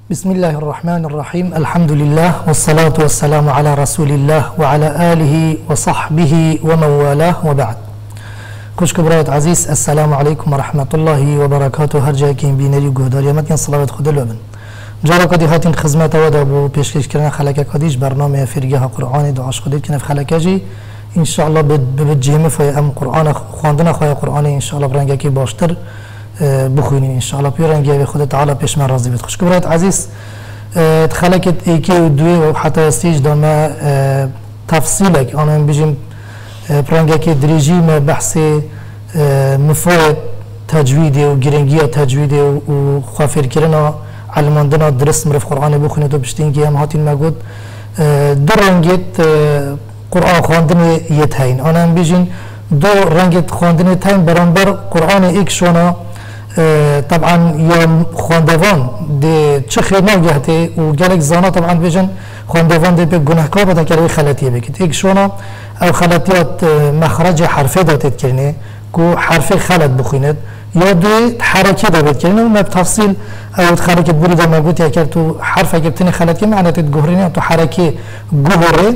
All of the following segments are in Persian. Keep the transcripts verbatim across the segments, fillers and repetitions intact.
بسم الله الرحمن الرحيم. الحمد لله والصلاة والسلام على رسول الله وعلى آله وصحبه ومن والاه وبعد. خوش كبرات عزيز، السلام عليكم ورحمة الله وبركاته. هر جای که بینری گهداری امتین صلوات خدا لبن جارا کدی هاتین خدمت ودا بو پیشکش کردن خلک کدیش برنامه فرگه قرآن دعاش خودت کنف خلکجی ان شاء الله به جهمه فای ام قرآن خواندن خوای قرآن ان شاء الله برنگه کی باشتر بخونین ان شاء الله پیرنگه به خدا تعالی پیش من راضی بید. خوش کبرات عزیز، خلکت ایکی و دوی و حتی استیج دام تفصیلک آنها بجیم برنگه کی دریجی ما بحث مفاد تجوید و گرنگی تجوید و خوافر کردن علماندنا درست مرف قرآن بخونه تو بشتین که هم هاتین مگود دو رنگت قرآن خواندن یت هین آنها بیجین دو رنگت خواندن تایم برانبر قرآن ایک شونا طبعا یا خواندوان ده چه خیر نگهته و گلک زانا طبعا بیجن خواندوان ده به گناهکار بودن که روی خلطیه بکید ایک شونا او خلطیات مخرج حرفه داتید کرنه که حرفه خلط بخویند یا دوی حرکه دابد کرنه و ما بتفصیل او حرکت بوری دا موجود یا کرد تو حرف اگر بتنی خلط که معنی تید گهرینه تو حرکه گهره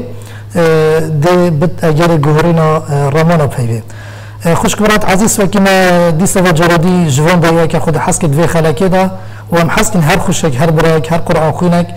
ده بد اگر گهرینا رامانا پیوه. خوش کبرات عزیز و که ما دیسا و جرادی جوان دایه که خود حس که دوی خلقه دا و هم حس که هر خوشک هر برایک هر قرآن خوینک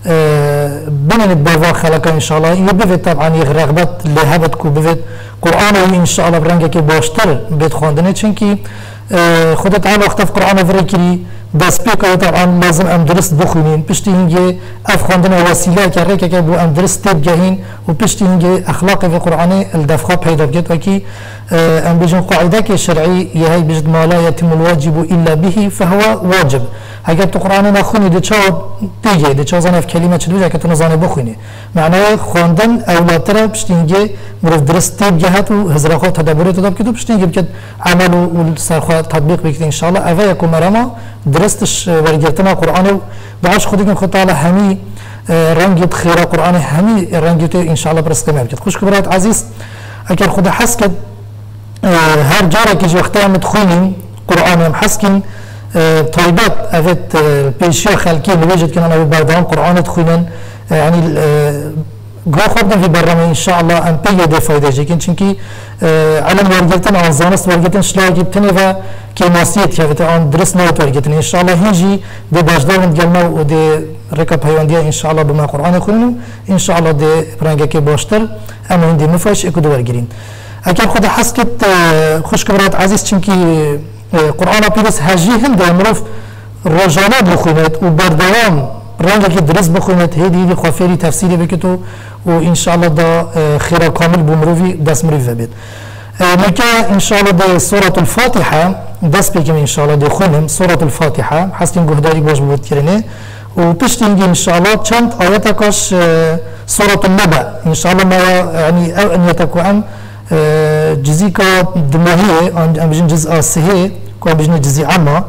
بنن باوا خلقه انشاءالله یا بفید طبعا یک رغبت لحبت کو بفید قرآن و انشاءالله برنگه که باشتر بید خواندنه چنکی خود تعالی اختف قرآن وری کری دست پیکا طبعا لازم ام درست بخونین پشتی هنگه اف خواندن وسیله که ریکه که بو ام درست تیب گهین و پشتی هنگه اخلاق في قرآن الدفخه پیدا بگید و که ام بجن قاعده که شرعی یه های بجد ما لا يتم الواجب الا به فهو واجب. اگر تو قرآن نخونی ده چه دیگه ده چه زنف کلمه چه دوجه که تو نزانه بخونی معنی خواندن اولادتره پشتی هنگه مرف درست تیب گهت و هزرخواه تدبوری تدب که تو پشتی هنگه بکد عمل و سرخواه تطبیق بکید انشاءالله اوه یکو مرما درستش ورگرتنا قرآن و دعاش خودی کن خود تعالی همی رنگت خیره قرآن همی رنگت انشاءالله برسته بکید. خوش کبرات عزیز، اگر خود حس کد هر جاره که وقتی هم تخونیم قرآن هم حس کن طالبات اوید پیشی خلکی نوجد کنن او بردام قرآن تخونن یعنی گاه خوردن في برنامه ان شاء الله ام پیه ده فایده جکن چونکی علم ورگرتن آن زانست ورگرتن شلاگی بتنه و که ناسیت که آن درست نوت ورگرتن ان شاء الله هنجی ده باشدارند گلنا و ده رکاب پیوندیه ان شاء الله بما قرآن خونن ان شاء الله ده برنگه که باشتر اما هندی مفاش اکدو ورگرین. اگر خود حس کت خوش کبرات عزیز چونکی قرآن پیرس هجی هم ده مروف روزانه بخوند و بردوام رنگه که درست بخوند هیدی هیدی خوافری تفسیری بکتو و انشاءالله دا خیره کامل بمروفی دست مروفی بید. نکه انشاءالله دا سورة الفاتحه دست بکم انشاءالله دا خونم سورة الفاتحه حسکن گهداری باش بود کرنه و پشت اینگه انشاءالله چند آیت کاش سورة النبأ انشاءالله ما یعنی او ان یتکو ام جزی که دماهیه ام بجن جزء سهه که بجن جزی عامه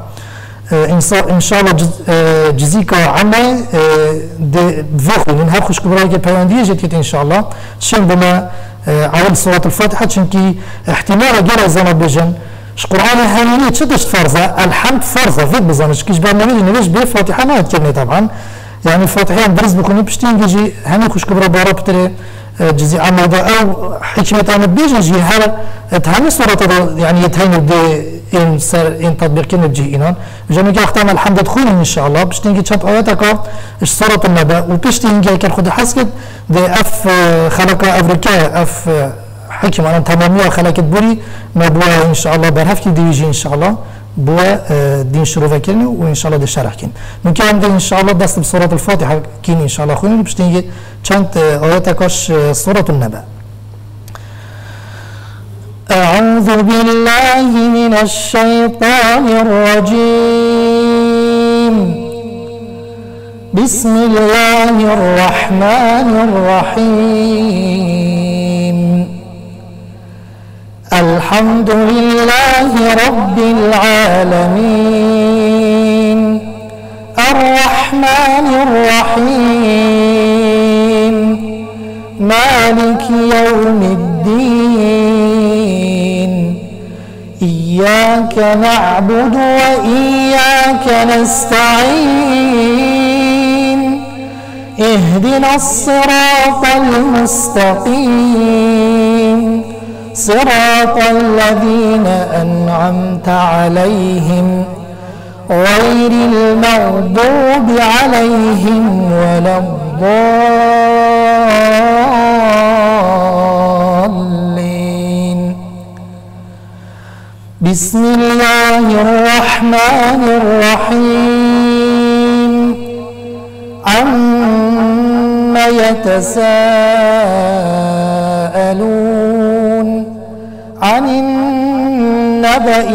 ان شاء الله جزی که عامه ده بخونین هر خوش کبرای که پیوندیه جدید ان شاء الله شن بما اول سورة الفاتحه چونکی احتمال اگر ازانا بجن قرآن همینی چه دشت فرضه الحمد فرضه فید بزنش کش برنامه نویش به فاتحه نهاد کرنه طبعا يعني فاتحه هم درس بکنی پشتین جی همین خوش کبرا بارا بتره جزء عامه ده او حكمة أنا بيجي هر تهمس صورة يعني يتهين ده إن سر إن تطبيق كنا بجي إنان بجمع كي أختام الحمد تخون إن شاء الله بشتين كي شاب آياتك إيش صورة النبأ وبشتين كي كان خد حسكت ده أف خلق أفريقيا أف حكمة أنا تمامية خلقت بوري ما بوا إن شاء الله برهفك ديجي إن شاء الله بوا دين شروع فكرني وإن شاء الله ده شرح كين ممكن عندي إن شاء الله دست بصورة الفاتحة كين إن شاء الله خوني بشتين كي شانت آياتك صورة النبأ. أعوذ بالله من الشيطان الرجيم بسم الله الرحمن الرحيم الحمد لله رب العالمين الرحمن الرحيم مالك يوم الدين إياك نعبد وإياك نستعين اهدنا الصراط المستقيم صراط الذين أنعمت عليهم غير المغضوب عليهم ولا الضالين. بسم الله الرحمن الرحيم. عما يتساءلون عن النبأ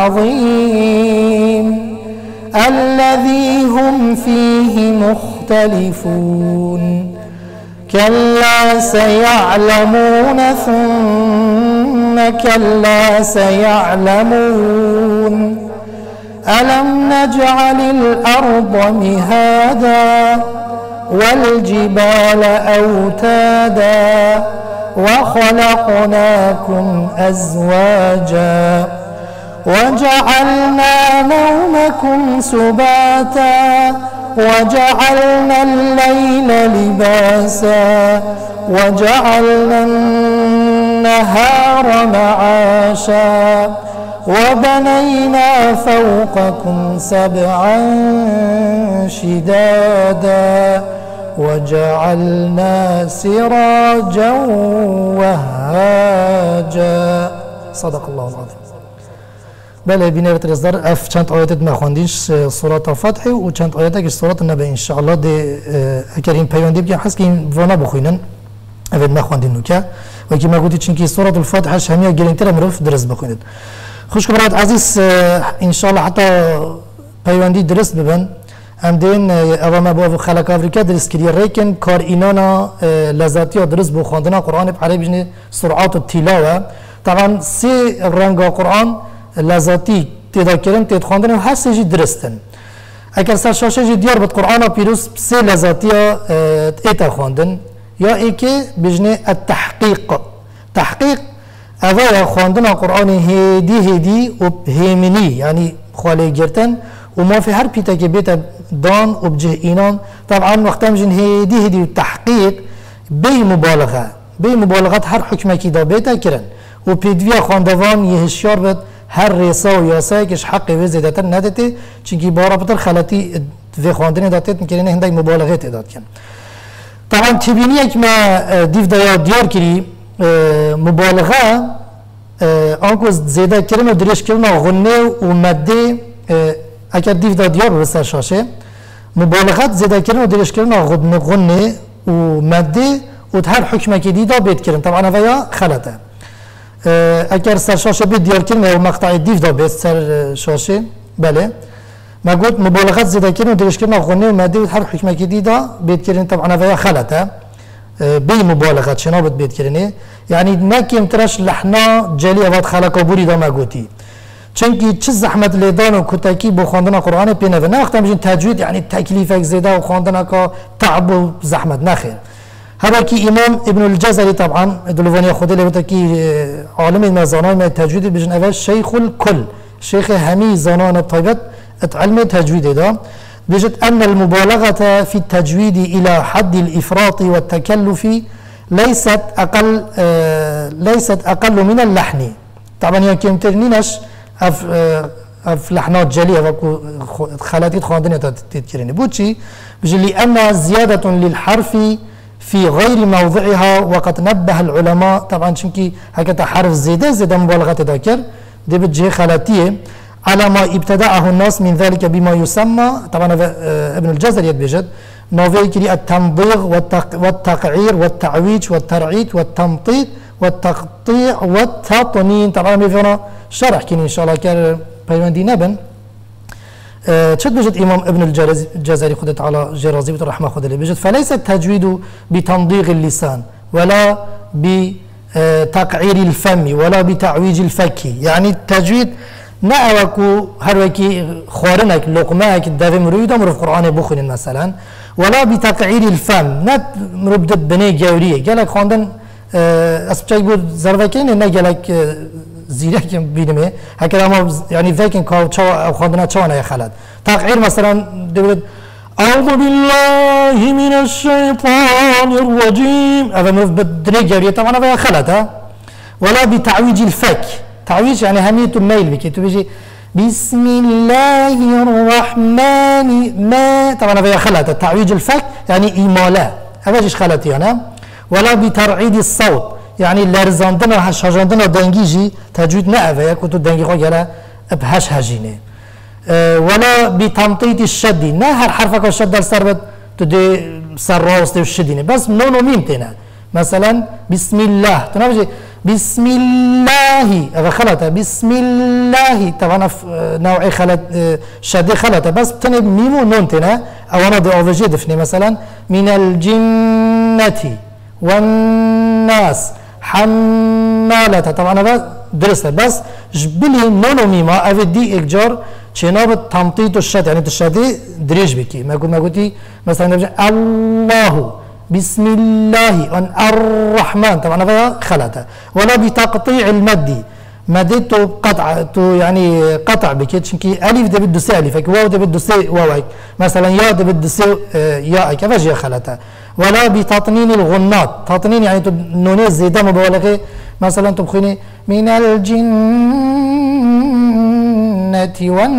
العظيم الذي هم فيه مختلفون كلا سيعلمون ثم كلا سيعلمون ألم نجعل الأرض مهادا والجبال أوتادا وخلقناكم أزواجا وجعلنا نومكم سباتا وجعلنا الليل لباسا وجعلنا النهار معاشا وبنينا فوقكم سبعا شدادا وجعلنا سراجا وهاجا. صدق الله العظيم. بله بینید رزدار اف چند آیات ما خوندیش سورة الفتح و چند آیات که سورة النبأ ان شاء الله ده اگر این پیوندی بگیم حس که این وانا بخوینن اول ما خوندین نکه و که ما گویی چون که سورة الفتح همیشه گرینتر مروف درست بخوینید. خوش برات عزیز ان شاء الله حتی پیوندی درست ببن ام دین اما با خلق افریقا درست کردی ریکن کار اینانا لذاتی و درست بخوندن قرآن بعربی بجنه سرعات التلاوه طبعا سه رنگ قرآن لذاتی تدا کردن تد خواندن هر سه درستن اگر سر شاشه دیار بود قرآن پیروز سه لذاتی ات خواندن یا ای که بجنه التحقیق تحقیق اول خواندن قرآن هدی هدی و همینی یعنی خاله گرتن و ما في هر بيتا كبيت دان وبجه إينان طبعا وقتها مجن هدي هدي التحقيق بي مبالغة بي مبالغات هر حكمة كده بيتا كرن وبيدويا خاندوان يهشيار بد هر ريسا وياسا كش حق وزيدتر ندته چونكي بارا بطر خلطي في خاندن داتت مكرين هندك مبالغات دات كن طبعا تبيني كما ديف دايا ديار كري مبالغة آنكوز زيادة كرن و درش كرن غنه ومده اگر دیو دادیار رو سر شاشه مبالغت زده کردن و درش کردن غنه غنه و مده و هر حکمه که دیدا بید کردن طبعا اویا خلطه اگر سر شاشه بید دیار کردن و مقطع دیو دا بید سر شاشه بله ما قلت مبالغت زده کردن و درش کردن غنه و مده و هر حکمه که دیدا بید کردن طبعا اویا خلطه بی مبالغت شنابت بید کردنه یعنی نکیم ترش لحنا جلی اواد خلقا بوری دا ما قلتی چونکی چه زحمت لیدان و کتکی با خواندن قرآن پینه و نه وقتا میشین تجوید یعنی تکلیف زیده و خواندن که تعب و زحمت نخیر هر کی امام ابن الجزري طبعا دلوانی خود لیوتا کی عالم ما زنان ما تجوید بجن اول شیخ الكل شیخ همی زنان طیبت علم تجوید دا بجد ان المبالغه في التجويد الى حد الافراط والتكلف ليست اقل ليست اقل من اللحن طبعا يمكن ترنينش اف اف لحنات جليه خلاتيت خواندن تذكرني بوتشي بجي لان زياده للحرف في غير موضعها وقد نبه العلماء طبعا شنكي هكذا حرف زياده زياده مبالغه تذكر دي بتجي خلاتيه على ما ابتدعه الناس من ذلك بما يسمى طبعا ابن الجزري بيجد نوفيكري التنضيغ والتقعير والتعويج والترعيد والتمطيط والتقطيع والتطنين طبعا بيفينا شرح كين ان شاء الله كان بيوندي نبن تشد بجد امام ابن الجزري خدت على جرازي الرحمه خد بجد فليس التجويد بتنضيغ اللسان ولا بتقعير الفم ولا بتعويج الفك يعني التجويد نأوكو هروكي خورنك لقماك الدافع مريدا مرف قرآن بخن مثلا ولا بتقعير الفم نت مربدت بني جوريه قالك خواندن اسبچای بود زروکین نه گلک زیره که بینمه هکر اما يعني ذاكن كاو تشوا خواندن تشوا نه خلد تقعير مثلا دولت أعوذ بالله بالله من الشيطان الرجيم. هذا مرف بالدنيا جارية طبعا هذا خلطة. ولا بتعويج الفك. تعويج يعني همية الميل بكي تبيجي بسم الله الرحمن ما طبعا هذا خلطة. تعويج الفك يعني إيمالا. هذا جيش خلطي أنا. ولا بترعيد الصوت يعني لرزاندنا هشاجاندنا دنجيجي تجويد نأفا يكوتو دنجي خو يلا بهش هجينه. أه ولا بتمطيط الشد نه هر حرفك الشد السربت تدي سر راست الشدينه بس نونو ميم تنا مثلا بسم الله تناوجي بسم الله هذا خلطه بسم الله طبعا نوع خلط شد خلطه بس تني ميم ونون تنا او انا دي اوفجي دفني مثلا من الجنه والناس حمالة طبعا هذا درسته بس جبلي نونو ميما افي دي اكجار شناب تمطيط الشد يعني الشدي دريج بكي ما قلت ما قلتي مثلا الله بسم الله ان الرحمن طبعا هذا خلطه ولا بتقطيع المد مديته قطع تو يعني قطع بكي تشنكي الف ده بده سي الفك واو ده بده سي واوك مثلا يا ده بده سي ياك كيفاش هي خلطه ولا بتطنين الغنات تطنين يعني نوني زياده مبالغه مثلا تبخيني من الجنة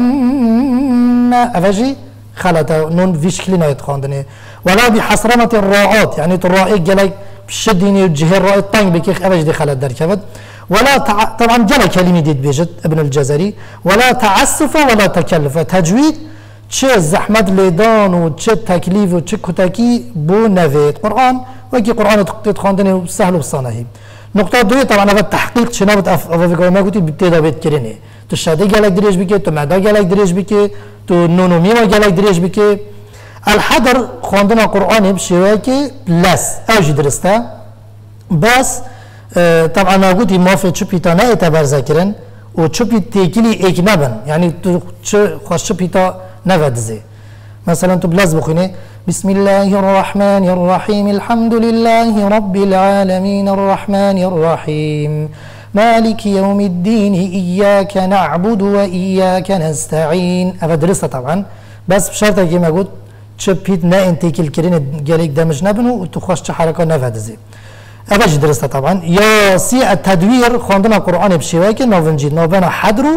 والناس افاجي خلطه نون فيش كلينا يتخاندني ولا بحصرمة الراءات يعني الراء جلاك بشديني وجه الراء الطين بكيخ افاجي دي خلط دركبت ولا تع... طبعا جلا كلمه دي بيجت ابن الجزري ولا تعسف ولا تكلف تجويد چه زحمت لیدان و چه تکلیف و چه کتکی بو نوید قرآن و اگه قرآن تقطیط خواندنه سهل و سانهی نقطه دوی طبعا اول تحقیق چه نبود افاویکای ما گوتی بتیدا بید کرنه تو شده گلک دریج بکه تو معده گلک دریج بکه تو نونومی ما گلک دریج بکه الحدر خواندن قرآن بشیوه که لس اوجی درسته بس طبعا ما گوتی ما فی چو پیتانه اعتبار ذکرن و چو پیت تیکیلی ایک نبن یعنی تو چو خواست چو پیتا نفدزي مثلا تبلز بخيني بسم الله الرحمن الرحيم الحمد لله رب العالمين الرحمن الرحيم مالك يوم الدين إياك نعبد وإياك نستعين أفدرسها طبعا بس بشرط كما قلت تشبيت نا انتيك الكرين جاليك دمج نبنو وتخش حركة نفدزي أفاش درسها طبعا يا سي التدوير خواندنا قرآن بشواك نوفنجي نوبنا حدرو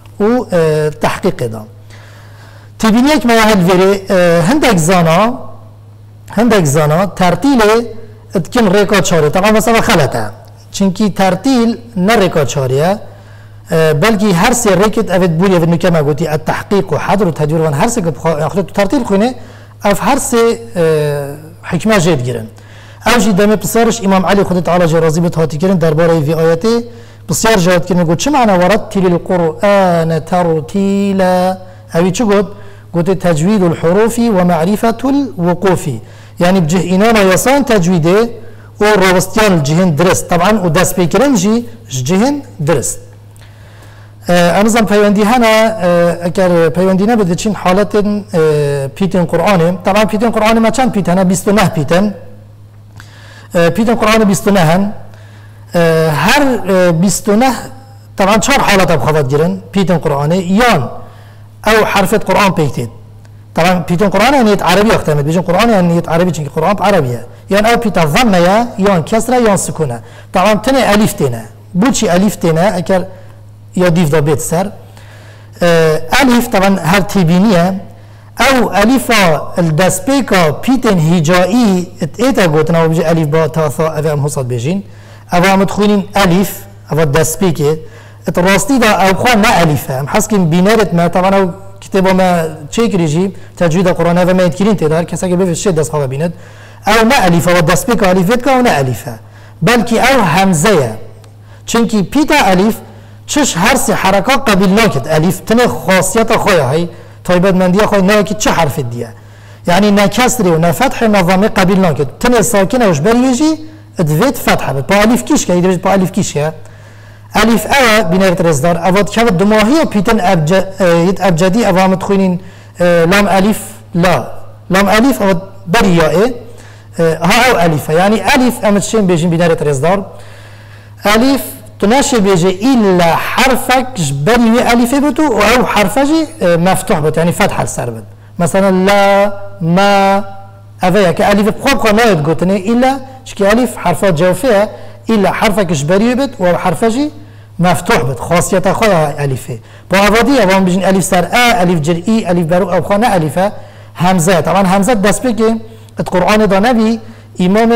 وتحقيق ده تبینیک ما هالفيري هندك زانا هندك زانا ترتيل اتكن ريكا چاره طبعا مثلا خلطه چونكي ترتيل نه ريكا چاريه بلكي هر سي ريكت افت بولي افت نكما قلتي التحقيق وحضر وتدوير وان هر سي اخذ ترتيل خونه اف هر سي حكمه جيد جيرن اوجي دمي بصيرش امام علي خد تعالى جرازي بتهاتي كرن درباره في اياته بصير جواد كلمه قلت شو معنى ورتل القران ترتيلا اوي شو قلت قلت تجويد الحروف ومعرفة الوقوف يعني بجه إنانا يسان تجويده وروستيان الجهن درست طبعا وداس بيكرن جي جهن درست آه أنظم بيواندي هنا آه أكار بيواندينا بدتشين حالة آه بيتن قرآن طبعا بيتن قرآن ما كان بيتنا بيستنه بيتن آه بيتن قرآن بيستنه آه هر آه بيستنه طبعا شهر حالة بخوات جرن بيتن قرآن يان او حرفة قرآن بيكتد طبعا بيتون قرآن يعني عربي يختمد بيجون قرآن يعني عربي چونك قرآن بعربية يعني او بيتا ضمة يان كسرة يان سكونة طبعا تنه ألف تنه بوشي ألف تنه اكر يا ديف دا بيت سر اه ألف طبعا هر تبينية او ألفا الدسبيكا بيتن هجائي اتئتا قوتنا وبيجي ألف با تاثا او ام حصاد بيجين او هم تخوينين ألف او الدسبيكي الراستي دا او خوان ما ألفه هم حسكين بينارت ما طبعا او كتابه ما تشيك ريجي تجويد القرآن هذا ما يتكلين تدار كساك بيفش شيء دس خواه بيند او ما ألفه والدسبيك ألفيتك او نا ألفه بلكي او همزه چنكي بيتا ألف چش هرسي حركات قبل ناكد ألف تنه خاصيات خواه هاي طيبت من دي خواه ناكد چه حرف ديه يعني نا كسري و نا فتح نظامي قبل ناكد تنه ساكنه وش بريجي ادفيت فتحه با ألف كيش كا يدرج با ألف كيش كا ألف أ بنيرت رزدار أفضل كابت دماغية بيتن أبجد يت أبجدي أفهم تخوينين لام ألف لا لام ألف أفضل برياء ها أو ألف يعني ألف أمتشين بيجين بنيرت رزدار ألف تناشي بيجي إلا حرفك بريء ألف بتو أو حرفجي مفتوح بتو يعني فتح السر بت مثلا لا ما اوه که الف بخواب خواه ناید گوتنه ایلا چکی الف حرفات جوفه ایلا حرفه کشبریه بید و حرفه مفتوح بید خاصیت خواه الفه با اوادی اوان بجین الف سر ا الف جر ای الف برو او خانه الفه همزه طبعا همزه دست بگه القرآن دا نبی امام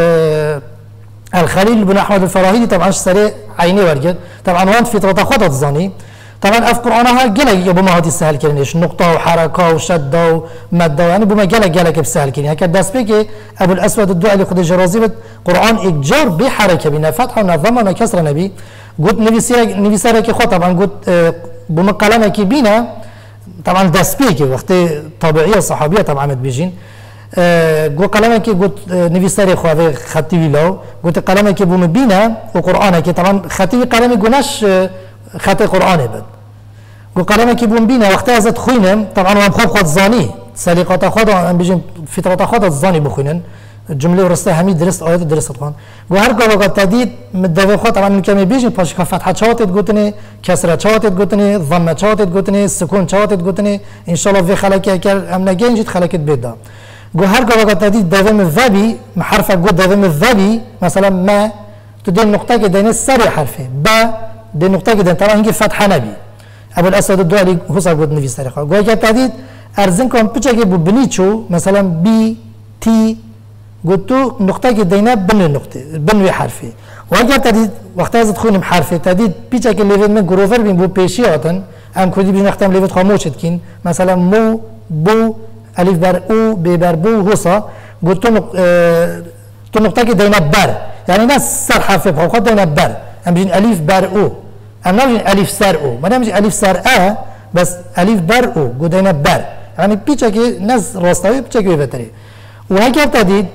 الخليل بن احمد الفراهيدي طبعا سري عيني ورجل طبعا وانت في فطرة خطط ظني طبعا اف قرآنها جل بما هذه السهل كرنيش نقطة وحركة وشدة ومدة يعني بما جل جل بسهل كرني هكذا دست بيجي ابو الاسود الدعاء اللي خد الجرازي قرآن اجار بحركة بنا فتحة ونظمة وكسر نبي قلت نبي سيرة نبي سيرة كي خط طبعا قلت بما كلامه كي بينا طبعا دست بيجي وقت طبيعية صحابية طبعا بيجين گو قلمه که گوت نویسری خواه خطی ویلو گوت قلمه که بوم بینه و قرآنه که طبعا خطی قلمه گونش خط قرآنه بد گو قلمه که بوم بینه وقتی ازت خوینم طبعا هم خواب خود زانی سلیقات خود هم بجیم فطرات خود زانی بخوینن جمله ورسته همی درست آیات درست خوان گو هر گاه وقت تدید مدوی خود طبعا میکمی بیجیم پاش که فتحه چهاتت گوتنه کسره چهاتت گوتنه ضمه چهاتت گوتنه سکون چهاتت گوتنه ان شاء الله وی خلکی اگر ام نگه اینجید خلکت بیدا گو هر گاه وقت تدید دوام الذبی حرف گو دوام الذبی مثلا ما تو دین نقطه که دین سر حرفه با دین نقطه که دین طبعا اینکه فتحه نبی ابو الاسود الدوالی حسا گوت نویس سر خواه گو اگر تدید ارزن کن پچه که بو بنیچو مثلا بی تی گوتو نقطه که دینه بن نقطه بن حرفه و اگر تدید وقتی از خونم حرفه تدید پیچه که لیوت من گروور بین بو پیشی آتن ام کردی بین وقتی هم لیوت خاموشت کن مثلا مو بو الف بر او ب بر بو حسا گوتو نق... اه... تو نقطه که دینه بر یعنی نه سر حرفه بخواه خود دینه بر ام بجین الف بر او ام نبجین الف سر او من نبجین الف سر ا بس الف بر او گو دینه بر یعنی پیچه که نز راستاوی پیچه که بهتره و اگر تدید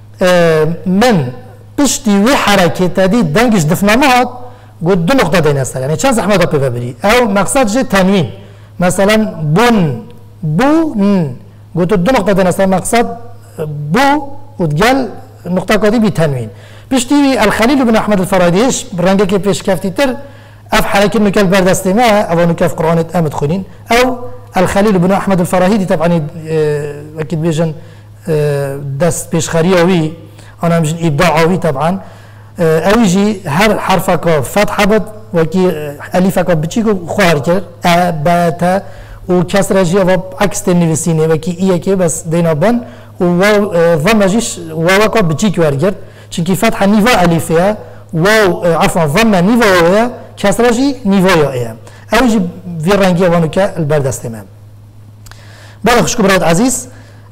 من پشتی و حرکت تدید دنگش دفنامات گود دو نقطه دین است یعنی چند زحمت پیدا بری او مقصد جه تنوین مثلا بون بون گود دو نقطه دین است مقصد بو ودگل نقطه کادی بی تنوین پشتی الخلیل بن احمد الفراهیدیش رنگی که پیش کفتی تر اف حرکت نکل بردستی ما او نکف قرآنت امد خونین او الخلیل بن احمد الفراهیدی طبعا اكيد بيجن دست پیشخریاوی آن همچنین ابداعاوی طبعا اویجی هر حرف که فتحه بود و کی الف که بچی کو خوار کرد ا ب ت و کسر جی و عکس نویسینه و کی ایه که بس دینا بن و ضم جیش و که بچی کو ورگرد چونکی فتحه نیوا الفیه و عفوا ضم نیوا کسر جی نیوا یا اویجی وی رنگی وانو که البردست من برای خوش برات عزیز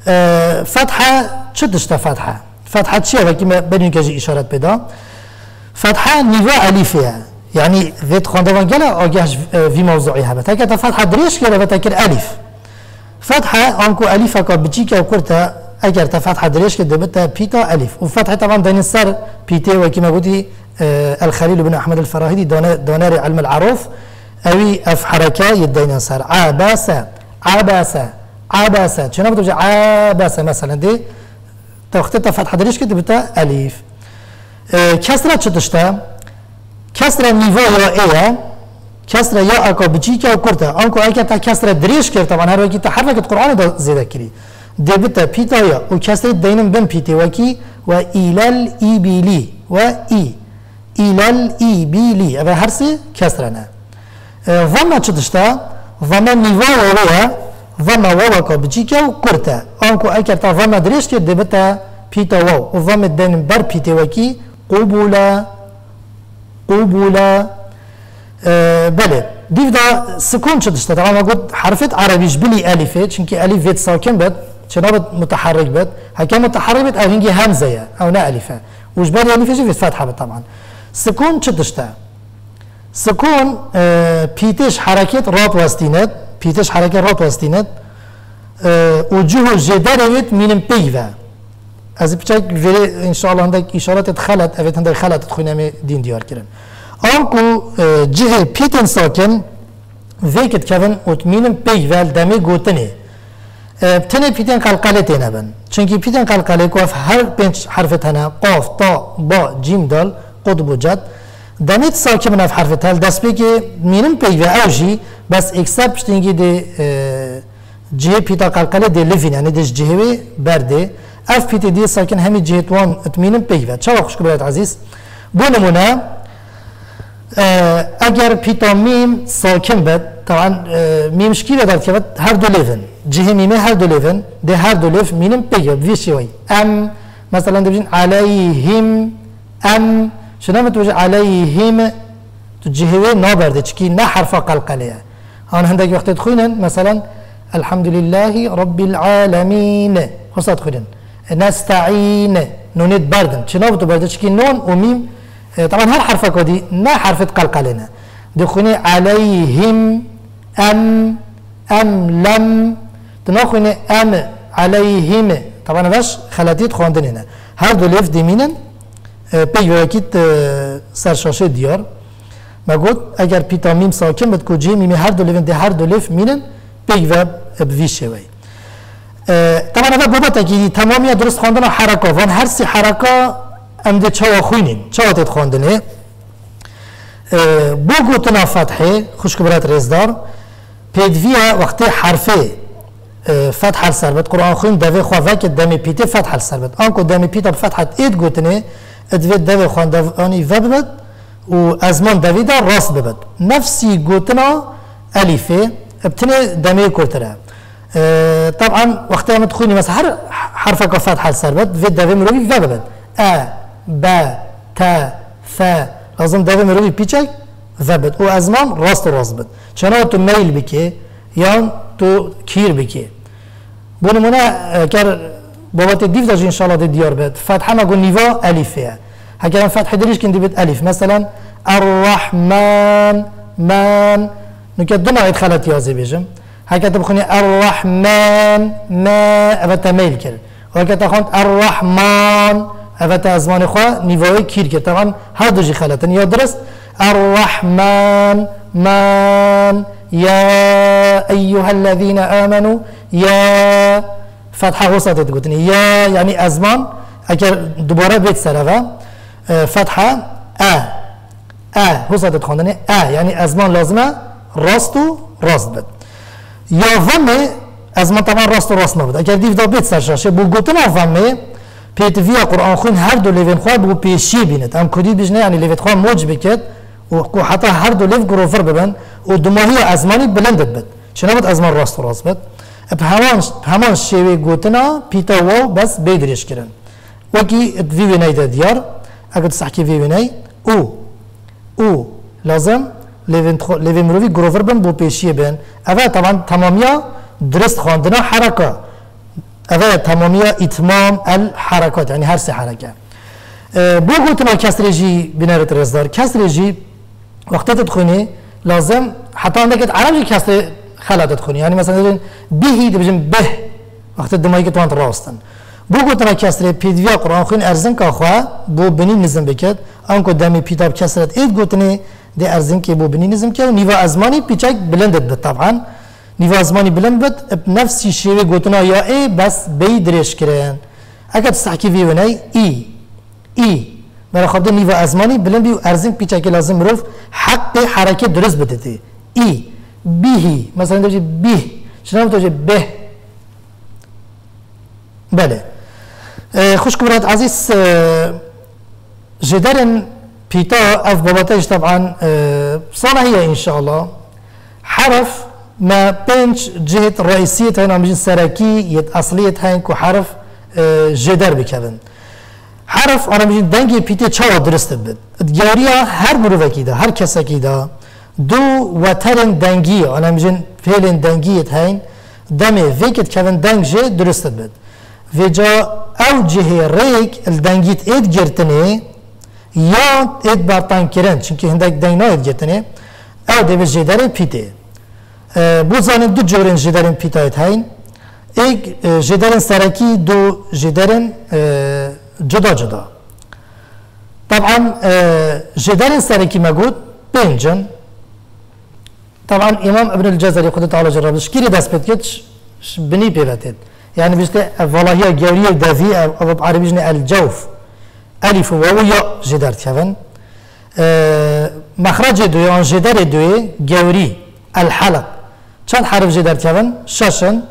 فتحه چه دشته فتحه فتحه چیه و که بدون که اشارت بدا فتحه نیوا الفیه یعنی وید خواندوان گله آگهش وی موضوعی هبت هکتا فتحه دریش گله و تکر الف فتحه آنکو الف که بچی که کرتا اگر تا فتحه دریش که دبتا پیتا الف و فتحه طبعا دین سر پیته و که ما گوتی الخلیل بن احمد الفراهیدی دانار علم العروف اوی اف حرکه یدین سر عباسه عباسه عباسه چنان بتوجه عباسه مثلا دي تاخذت فتحه دريش كده بتا الف اه كسره چتشتا كسره نيفو يا ايه كسره يا اكو بجي كا كرتا انكو اي تا كسره دريش كر طبعا هر وقت تحرك القران ده زياده كري دي بتا بيتا يا وكسره دينم بن بيتي وكي والال اي بيلي و اي الال اي بيلي ابا هرسي كسرنا اه ضمه چتشتا ضمه نيفو يا ضم واو که بچی که و کرده آنکو اگر تا ضم درش که دبتا پیتا واو و ضم دین بر پیتا وکی قبولا قبولا بله دیو دا سکون چه داشته طبعا ما قلت حرفت عربیش بلی الفه چونکه الف وید ساکن بد چنابت متحرک بد هکه متحرک بد او هنگی همزه او نه الفه وش بر الفه جی وید فتحه بد طبعا سکون چه داشته سکون پیتش حرکت راب وستیند پیتش حرکت راب وستیند وجوه جدارویت مینم پیوه از بچه ولی انشاءالله هندک اشارات خلط اوید هندک خلط تخوینم دین دیار کرن آنکو جه پیتن ساکن ویکت کون اوت مینم پیوه دمه گوتنه بتنه پیتن قلقله تینه بن چونکه پیتن قلقله کواف هر پنج حرف تنه قاف تا با جیم دال قطب و جد دمیت ساکن من اف حرف تل دست بگه مینم پیوه اوجی بس اکسپت پشتینگی ده جهه پیتا قلقله دی لفین یعنی دیش جهه برده اف پیتی دی ساکن همی جهت وان اتمینم پیوه چه خوش برایت عزیز بو نمونه اگر پیتا میم ساکن بد طبعا میمش کی داد که هر دو لفن جهه میمه هر دو لفن ده هر دو لف مینم پیوه ویشی وی ام مثلا دبجین علیهم ام شنو متوجه علیهم تو جهه نابرده چکی نه حرف قلقله آن هندگی وقت تخوینن مثلا الحمد لله رب العالمين خصات خودن نستعين نونت بردن چناب تو برده چکی نون و میم طبعا هر حرف کدی نه حرف قلقلنا دخوني عليهم ام ام لم تناخوني ام عليهم طبعا باش خلاتيت خواندن هنا هر دو لف دیمینن پیو اکید سرشاشه دیار ما گفت اگر پیتا میم ساکن بد کجی میمی هر دو لفن ده هر دو لف مینن پیو بویشه وی طبعا اول بابا تاکی تمامی درست خواندن حرکا وان هر سی حرکا ام ده چوا خوینین چوا تید خواندنه بو گوتنا فتحه خوشکبرات رزدار پیدویا وقتی حرفه فتح السربت قرآن خوین دوی خواه وکت دمی پیته فتح السربت آنکو دمی پیتا بفتحت اید گوتنه ادوید دوی خواه دوانی و ببد و ازمان دوی دا راست ببد نفسی گوتنا الیفه ابتنه دمی کرتره طبعا وقتی هم تخوینی مثلا هر حرف که فتح السربت دوید دوی مروی و ببد ا ب ت ف لازم دوی مروی پیچک و بد و ازمان راست و راست بد چنان تو میل بکی یا تو کیر بکی بونمونه کر بابت دیو داشت انشالله دی دیار بد فتحه ما گون نیوا الیفه هکر فتحه دریش کندی بد الف مثلا الرحمن من نکه دو نوعیت خلط یازی بیجم هکر تبخونی الرحمن ما اوتا میل کرد و هکر تخوند الرحمن اوتا ازمان خواه نیوای کیر کرد طبعا هر دو جی خلطن یا درست الرحمن من يا أيها الذين آمنوا يا فتحة غصة تقولني يا يعني أزمان أكر دوباره بيت سلفة فتحة أ أ غصة تخوندني أ يعني أزمان لازمة راستو راست بد يا ضمه أزمان طبعا راستو راست نبود أكر ديف دا بيت سرشاشه بو قلتنا ضمه بيت فيها قرآن خون هر دو ليفين خواه بو بيشي بينت أم كديد بجنه يعني ليفت خواه موج بكت و حتی هر دو لیف گروفر ببن و دماهی ازمانی بلندت بد چنان بود ازمان راست و راست بد اب همان همان شیوه گوتنا پیتا و بس بیدریش کردن وکی وی وی نای دیار اگر تسحکی وی وی نای او او لازم لیفن لیفن مروی گروفر بن بو پیشیه بن اول طبعا تمامیا درست خواندنا حرکه اول تمامیا اتمام الحرکات یعنی هر سه حرکه بو گوتنا کسری جی بنارت رزدار کسری جی وقتی تدخونی لازم حتی عندك عربی کسر خلات تدخونی یعنی مثلا بهی دبجم به وقتی دمایی که توانت راستن بو گوتنا کسر پیدویا قرآن خوین ارزن که خواه بو بنی نظم بکد آنکو دمی پیتاب کسرت اید گوتنی دی ارزن که بو بنی نظم که نیوا ازمانی پیچک بلندت بد طبعا نیوا ازمانی بلند بد نفسی شیوه گوتنا یا ای بس بی درش کرن اگر تستحکی وی ونای ای ای برای خود نیو ازمانی بلند بی و ارزین پیچه که لازم روف حق حرکت درست بدهی ای بیهی مثلا دوجه بیه چنان دوجه به بله خوش کبرات عزیز جدارن پیتا اف باباتش طبعا صنعیه انشاءالله حرف ما پنج جهت رئیسیت هین آمجین سرکی یت اصلیت هین که حرف جدار بکن حرف آن میگن دنگی پیته چهار درست بد. دیاریا هر مروکی دا هر کسی دا دو وترن دنگی آن میگن فعلن دنگیت هین دمه وقت کن دنگجه درست بد. و جا اوجه ریک الدنگیت اید گرتنه یا اید بارتان کردن چونکه هندک دنگ ناید گرتنه او دیو جدار پیته. بوزان دو جورن جدارن پیتایت هین. ایک جدارن سرکی دو جدارن جدا جدا طبعا جدار سرکی مجود بنجن طبعا امام ابن الجزري خدت على جربش كيري دست بتكتش بني بيبتد يعني بيشته والله جوريه دافي او بعربي الجوف الف وواو يا جدار كفن مخرج دو عن جدار دو جوري الحلق چند حرف جدار كفن ششن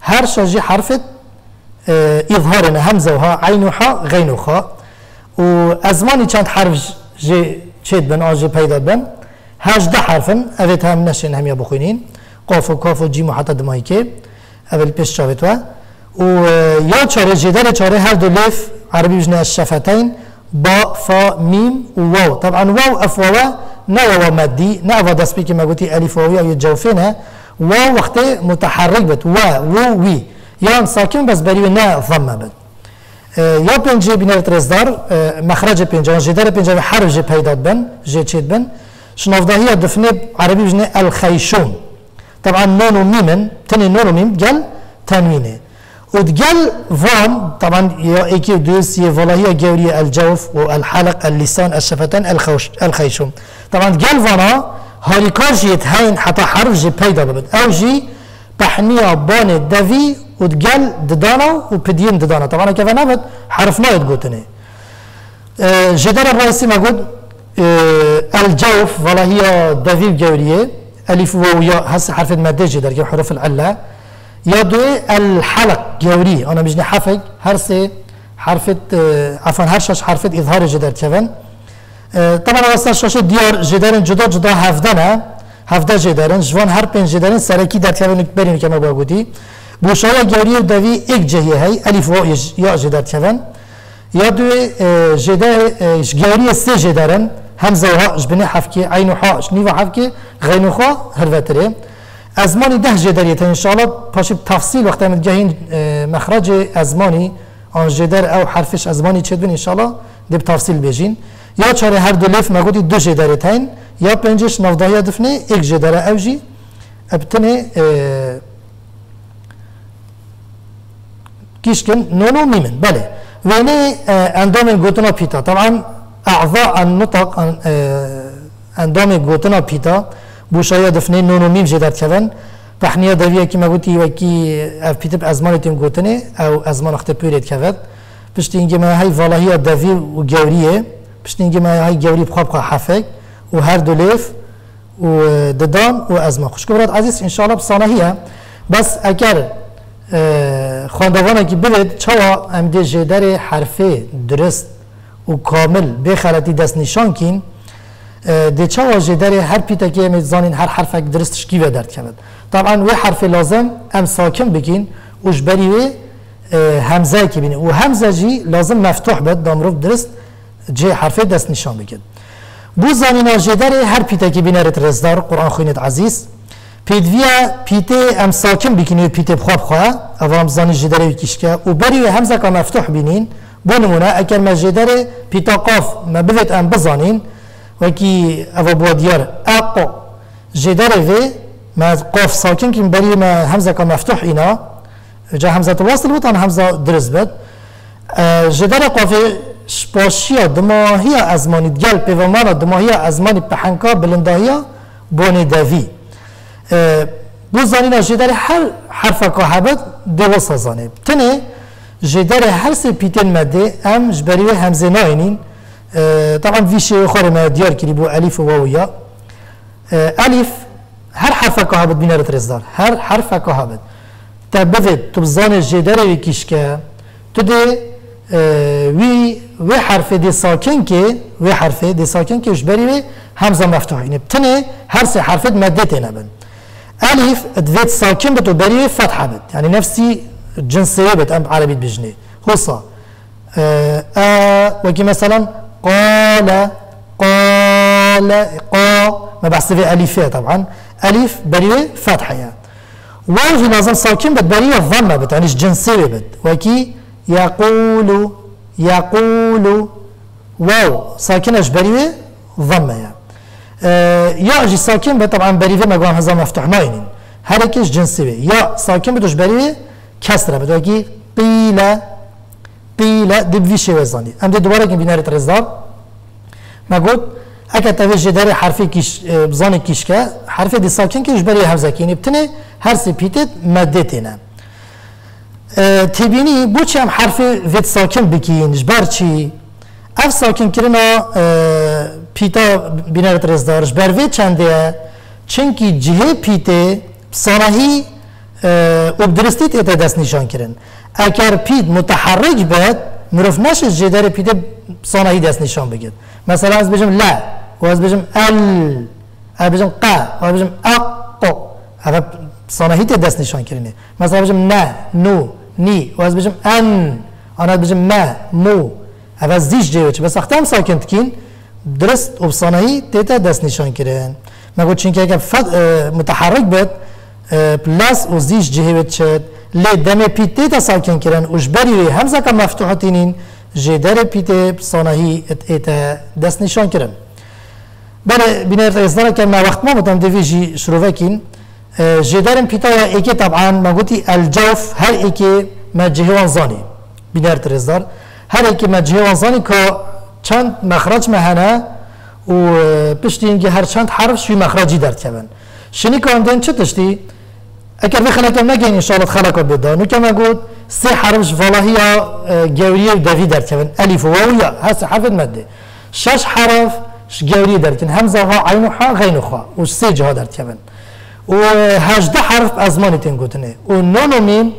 هر شاجي حرفت إظهارنا همزة وها عين وها غين وها وأزماني كانت حرف جي شد بن أو جي بيدا بن هجده حرفن أبيت هم نشين هم يبخونين قاف وكاف وجيم وحتى دمايكي أبل بيش شابتوا ويا چاره جدار چاره هر دو لف عربي بجنا الشفتين با فا ميم وواو طبعا واو أفواوا نا واو مادي نا واو دسبي كما قلتي ألف واوي أو يجوفينها واو وقت متحرك بت وا و وي يعني ساكن بس بريو نا ضمه بت یا پنجه بینر ترزدار مخرج پنجه آن جدار پنجه و حرف جه پیداد بن جه چید بن شنافدهی دفنه عربی بجنه الخیشون طبعا نون و میمن تنی نون و میم گل تنوینه و دگل وان طبعا یا ایکی و دوست یه والهی گوری الجوف و الحلق اللسان الشفتان الخوش الخیشون طبعا دگل وانا هاریکار جیت هین حتی حرف جه پیدا ببد او جی بحنية بان الدفي وتقل ددانا وبدين ددانا طبعا كيف نبت حرف ما يتقوتني أه جدار الرئيسي ما قلت أه الجوف ولا هي دفي بجورية ألف واو يا هس حرف المادة جدار كيف حروف العلة يا دوي الحلق جوري أنا مجني حفق هرسي حرفة أه عفوا هرشش حرفة إظهار جدار كيفن أه طبعا وصل شاشة ديار جدار جدا جدا هفدنا هفده جدارن جوان هر پنج جدارن سرکی در کلمه برین که ما باگودی بوشایا گوری و دوی یک جهیه های الف و یا جدار کلمه یا دو جدار گوری سه جدارن همزه ها جبنه حفکی عین و ها نیو حفکی غین و خا هر وتره ازمانی ده جداریت ان شاء الله پاش تفصیل وقت من جهین مخرج ازمانی آن جدار او حرفش ازمانی چه بین ان شاء الله دب تفصیل بجین یا چاره هر دو لف مگودی دو جداریت هین یا پنجش نفدهی دفنه یک جداره اوجی ابتنه کیشکن نونو میمن بله وینه اندام گوتنا پیتا طبعا اعضاء النطق اندام گوتنا پیتا بوشایا دفنه نونو میم جدار کردن پحنیا دویه که ما گوتی وکی اف پیتب ازمان تیم گوتنه او ازمان اخت پیرید کرد پشت اینکه ما های والهی دوی و گوریه پشت اینکه ما های گوری بخواب خواه حفق و هر دو لف و ددان و ازما خوش کبرات عزیز انشاءالله بسانه هیه بس اگر خواندوانه که ببید چوا امده جدر حرفه درست و کامل بخلطی دست نشان کین ده چوا جدر هر پیتا که امید زانین هر حرفه درستش کیوه درد کمد طبعا و حرف لازم ام ساکن بکین وش بری و همزه که بینه و همزه جی لازم مفتوح بد دامروف درست جه حرفه دست نشان بکن بو زانینا جدار هر پیتا که بینه رت رزدار قرآن خوینت عزیز پیدویا پیته ام ساکن بکنی و پیته بخواب خواه اوام زانی جدار وکیشکه و بری و همزه که مفتوح بینین بو نمونه اگر ما جدار پیتا قاف ما بلد ام بزانین وکی اوه بودیار اقا جدار وی ما قاف ساکن کن بری ما همزه که مفتوح اینا جا همزه تواصل بود آن همزه درست بد جدار قاف شپاشیا دماهی ازمانی دگل پیومانا دماهی ازمانی پحنکا بلندهی بانی دوی بو زانینا جدار هر حرف که حبت دو سازانه تنه جدار هر سه پیتن مده ام جبری و همزه ناینین طبعا ویشه خور ما دیار کری بو الف و واویا الف هر حرف که حبت بینه رزدار هر حرف که حبت تبفت تبزان جدار ویکیش که تده وی و حرف دی ساکن که و حرف دی ساکن که جبری و همزه مفتوح اینه تنه هر سه حرفت مده تنه بن الف دویت ساکن بتو بری فتحه بد یعنی نفسی جنسیه بد ام عربی بجنه خصا وکی مثلا قال قال قا ما بحث في الفيه طبعا الف بری فتحه يعني واو لازم ساكن بد بری ضمه بد يعني جنسيه بد وكي يقول يقول واو ساكنه بری ضمه يعني یا اجی ساکن به طبعا بریوه مگوان هزا مفتوح ناینین هر اکیش جنسیه یا ساکن بدوش بریوه کسره بدو اگی قیله قیله دی بویشه وزانی ام دی دوباره که بیناره ترزدار مگود اگه تاویش جداره حرفی کش بزانی کش که حرفی دی ساکن که اش بریوه همزه که بتنه هر سی پیتت مده تینه تبینی بو چه هم حرفی وید ساکن بکین جبر چی اف ساکن کرنا پیتا بینارت رزدارش بروی چنده چنکی جهه پیته بسانهی و بدرستیت ایتا دست نشان کرن اگر پید متحرک بد مروف نشه جدار پید صانعی دست نشان بگید مثلا از بجم لا و از بجم ال از بجم قا و از بجم اق اگر صانعی دست نشان کرنه مثلا بجم نه نو نی و از بجم ان آن از بجم ما مو اگر زیش جیوه چه بس وقتی هم ساکن تکین درست و صانعی تیتا دست نشان کرن مگو چون که اگر متحرک بد پلاس و زیش جهوت شد لی دم پیته تا ساکن کرن وش بری همزه که مفتوحتینین جدار پیته صانعی ایتا دست نشان کرن بله بینر اصدار که ما وقت ما بودم دوی جی شروع کن جدار پیته یا ایکی طبعا ما گوتی الجوف هر ایکی ما جهوان زانی بینر اصدار هر ایکی ما جهوان زانی که چند مخرج مهنه و پشتی اینکه هر چند حرف شوی مخرجی درد کبن شنی که همدن چه تشتی؟ اگر به خلقم نگین انشاءالله خلقا بده نو که ما گود سه حرفش والله یا گوریه دوی درد کبن الف و واو یا هست حرف مده شش حرف گوریه درد کن همزه ها عین و ها غین و خا و سه جها درد کبن و هجده حرف ازمانی تن گوتنه و نون و میم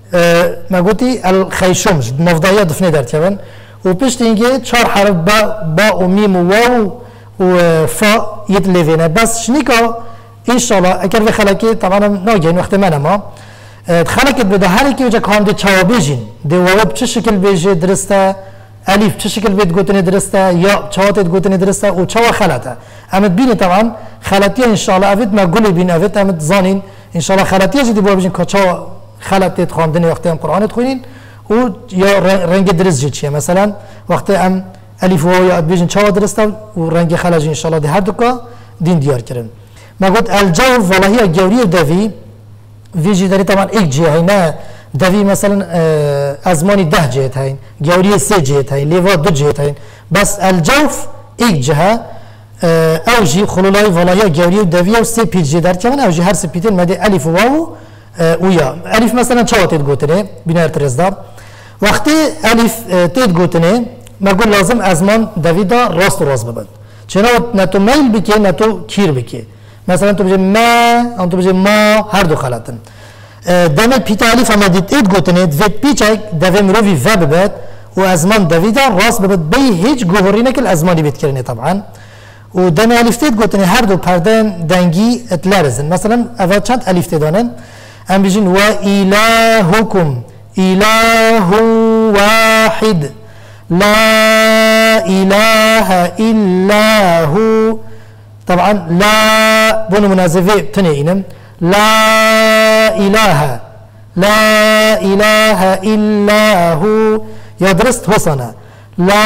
ما گوتی الخیشمش مفضایه دفنه درد کبن و پشت اینکه چهار حرف با با و میم و واو و فا يتلفينا بس شنيكا ان شاء الله اگر به خلقی طبعا ناگین وقت من ما خلقت بده هر کی وجه کام دی چاو بیجین دی واب چه شکل بیجه درسته الف چه شکل بيت گوتنی درسته یا چاوت گوتنی درسته و چاو خلطه امد بینی طبعا خلطی ان شاء الله افید ما گلی بین افید امد زانین ان شاء الله خلطی جدی بو بیجین که چاو خلطت خواندنی وقتی هم قرآن تخونین و یا رنگ درست چیه مثلا وقتی هم الف و یا بیجن چهار درسته و رنگ خلاج ان شاء الله ده هر دو کا دین دیار کردن ما گفت الجو والله گوری دوی ویجی داری طبعا یک جهه نه دوی مثلا ازمانی ده جهت هین گوری سه جهت هین لیوا دو جهت هین بس الجوف یک جهه اوجی خلولای والله گوری دوی و سه پیج در کمان اوجی هر سه پیتن مده الف و واو و یا الف مثلا چهار تید گوتنه بینار ترزدار وقتی الف تید گوتنه ما گفت لازم ازمان دویدا راست و راست ببند چرا نه تو میل بکی نه تو کیر بکی مثلا تو بجه ما آن تو بجه ما هر دو خلطن دم پیتا الف هم دید اید گوتنه دوید پیچه دوی مروی و ببند و ازمان دویدا راست ببند بی هیچ گوهری نکل ازمانی بید کرنه طبعا و دم الف تید گوتنه هر دو پردن دنگی اتلارزن مثلا اول چند الف تیدانن هم بجین و الهکم اله واحد لا إله إلا هو طبعا لا بون منازفة تنينم لا إله لا إله إلا هو يا درست وصنا لا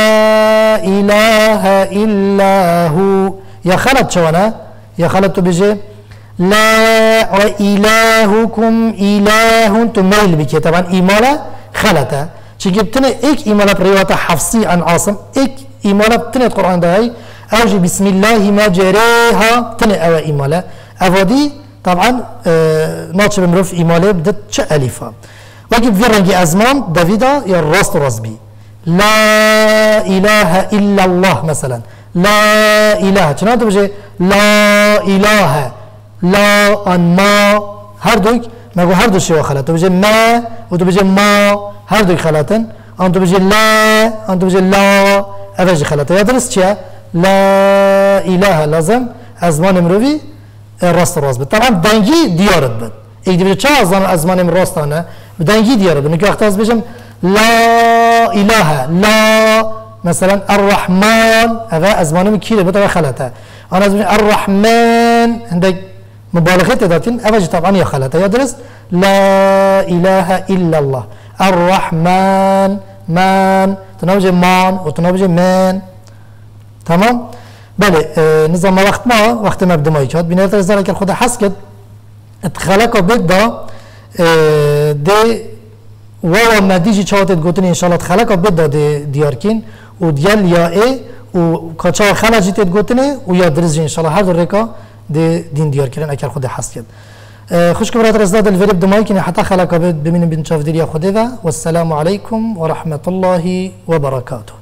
إله إلا هو يا خلط شوانا يا خلط بيجي لا وإلهكم إله تميل بك طبعا إيمالا خلطه چی گفتن ایک ایمالا روایت حفصی عن عاصم ایک ایمالا تنه قرآن دایی اوجی بسم الله مجریها تنه او ایمالا اوادی طبعا ناچه بمروف ایماله بدت چه الفا وقتی في رنگی ازمان دویدا یا راست راست بی لا اله الا الله مثلا لا اله چنان تو بجه لا اله لا ان ما هر دوک مگو هر دو شیوه خلط تو بجه ما و تو بجه ما هر دوی خلطن آن تو بجه لا آن تو بجه لا اوجه خلطه یا درست چیه لا اله لازم ازمان امروی راست راست بد طبعا دنگی دیارت بد ایک دی بجه چه ازمان ازمان ام راستانه دنگی دیارت بد نکه وقت از بجم لا اله لا مثلا الرحمن اوه ازمانم کیره بد اوه خلطه آن از بجه الرحمن هندک مبالغه تداتین اوجه طبعا یا خلطه یا درست لا اله الا الله الرحمن من تنوجه مان و تنوجه من تمام بله نظام وقت ما وقت ما بدمایی کرد بینه در ازداره که خود حس کد اتخلق بید دا ده واو مدیجی چهاتت گوتنی انشاءالله اتخلق بید دا دیار کن و دیال یا ای و کچا خلجی تت گوتنی و یا درزی انشاءالله هر دو ریکا ده دین دیار کردن اگر خود حس کد خوش که برادر ازداد الفریب دمایی کنی حتی خلق بید بمینم بین چاف دیریا خوده و والسلام علیکم و رحمت الله و برکاته